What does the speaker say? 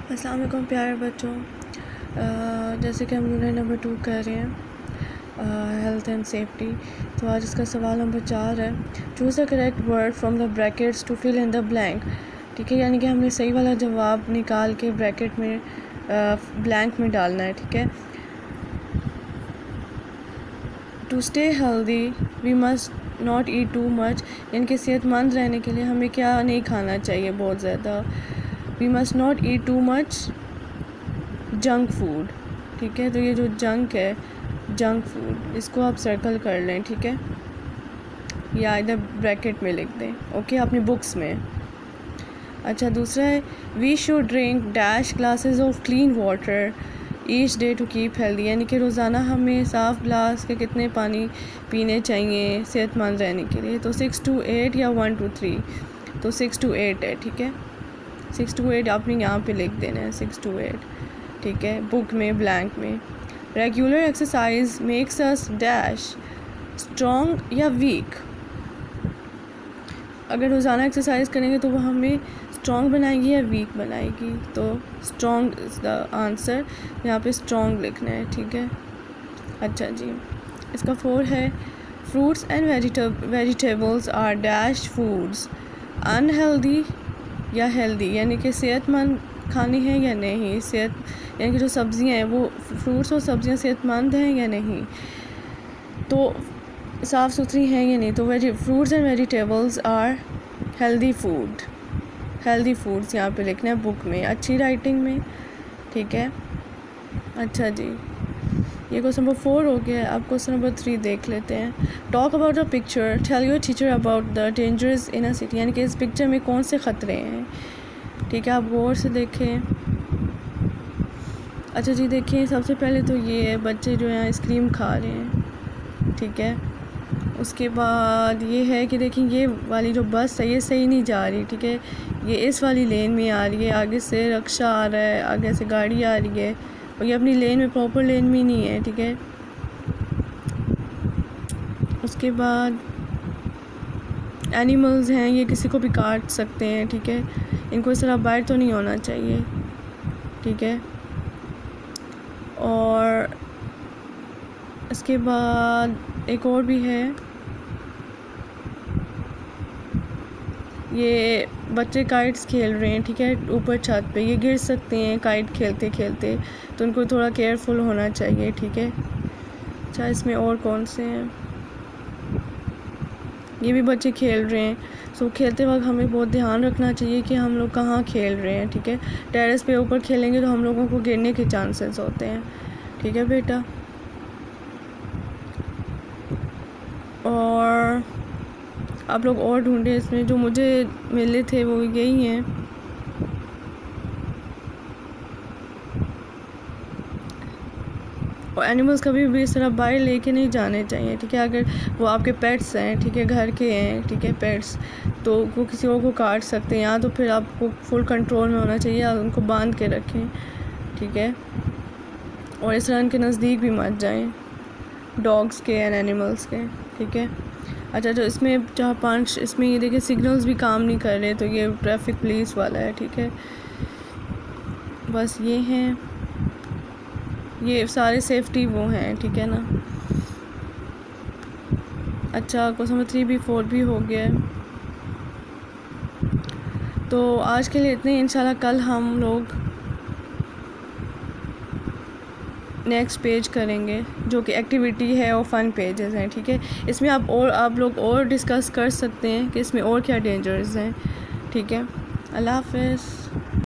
अस्सलाम वालेकुम प्यारे बच्चों। जैसे कि हम यूनिट नंबर 2 कर रहे हैं हेल्थ एंड सेफ्टी। तो आज इसका सवाल नंबर 4 है, choose the correct word from the brackets to fill in the blank. ठीक है, यानी कि हमने सही वाला जवाब निकाल के ब्रैकेट में ब्लैंक में डालना है। ठीक है, to stay healthy we must not eat too much, यानी कि सेहतमंद रहने के लिए हमें क्या नहीं खाना चाहिए बहुत ज़्यादा। We must not eat too much junk food. ठीक है, तो ये जो जंक है, जंक फूड, इसको आप सर्कल कर लें। ठीक है, या इधर ब्रैकेट में लिख दें। ओके, अपनी बुक्स में। अच्छा, दूसरा है, we should drink dash glasses of clean water each day to keep healthy, यानी कि रोज़ाना हमें साफ़ ग्लास के कितने पानी पीने चाहिए सेहतमंद रहने के लिए। तो 6 to 8 या 1 to 3, तो 6 to 8 है। ठीक है, 6 to 8 आपने यहाँ पे लिख देना है, 6 to 8। ठीक है, बुक में ब्लैंक में। Regular exercise makes us dash strong या वीक। अगर रोज़ाना एक्सरसाइज करेंगे तो वो हमें स्ट्रॉन्ग बनाएगी या वीक बनाएगी। तो स्ट्रॉन्ग इज़ द आंसर, यहाँ पे स्ट्रॉन्ग लिखना है। ठीक है, अच्छा जी, इसका 4 है, fruits and vegetables are dash foods unhealthy या हेल्दी, यानी कि सेहतमंद खानी है या नहीं। यानी कि जो सब्ज़ियाँ हैं वो फ्रूट्स और सब्ज़ियाँ सेहतमंद हैं या नहीं, तो साफ़ सुथरी हैं या नहीं। तो fruits and vegetables are healthy food, healthy foods यहाँ पे लिखना है बुक में, अच्छी राइटिंग में। ठीक है, अच्छा जी, ये क्वेश्चन नंबर 4 हो गया। अब क्वेश्चन नंबर 3 देख लेते हैं। Talk about the picture, tell your teacher about the dangers in a city, यानी कि इस पिक्चर में कौन से ख़तरे हैं। ठीक है, आप गौर से देखें। अच्छा जी, देखिए, सबसे पहले तो ये है, बच्चे जो हैं आइसक्रीम खा रहे हैं। ठीक है, उसके बाद ये है कि देखिए, ये वाली जो बस है ये सही नहीं जा रही। ठीक है, ये इस वाली लेन में आ रही है, आगे से रिक्शा आ रहा है, आगे से गाड़ी आ रही है, और ये अपनी लेन में, प्रॉपर लेन में नहीं है। ठीक है, उसके बाद एनिमल्स हैं, ये किसी को भी काट सकते हैं। ठीक है, इनको इस तरह बाहर तो नहीं होना चाहिए। ठीक है, और इसके बाद एक और भी है, ये बच्चे काइट्स खेल रहे हैं। ठीक है, ऊपर छत पे, ये गिर सकते हैं काइट खेलते खेलते, तो उनको थोड़ा केयरफुल होना चाहिए। ठीक है, अच्छा, इसमें और कौन से हैं, ये भी बच्चे खेल रहे हैं। सो खेलते वक्त हमें बहुत ध्यान रखना चाहिए कि हम लोग कहाँ खेल रहे हैं। ठीक है, टेरेस पे ऊपर खेलेंगे तो हम लोगों को गिरने के चांसेस होते हैं। ठीक है बेटा, और आप लोग और ढूंढे, इसमें जो मुझे मिले थे वो यही हैं। और एनिमल्स कभी भी इस तरह बाहर लेके नहीं जाने चाहिए। ठीक है, अगर वो आपके पेट्स हैं, ठीक है, घर के हैं, ठीक है, पेट्स, तो वो किसी और को काट सकते हैं, या तो फिर आपको फुल कंट्रोल में होना चाहिए, आप उनको बांध के रखें। ठीक है, और इस तरह उनके नज़दीक भी मत जाएं, डॉग्स के एंड एनिमल्स के। ठीक है, अच्छा, जो इसमें 4-5 इसमें ये देखिए सिग्नल्स भी काम नहीं कर रहे, तो ये ट्रैफिक पुलिस वाला है। ठीक है, बस ये हैं, ये सारे सेफ्टी वो हैं। ठीक है ना, अच्छा, क्वेश्चन नंबर 3 भी 4 भी हो गया। तो आज के लिए इतने, इंशाल्लाह कल हम लोग नेक्स्ट पेज करेंगे जो कि एक्टिविटी है और फन पेजेस हैं। ठीक है, इसमें आप लोग और डिस्कस कर सकते हैं कि इसमें और क्या डेंजर्स हैं। ठीक है, अल्लाह हाफ़िज़।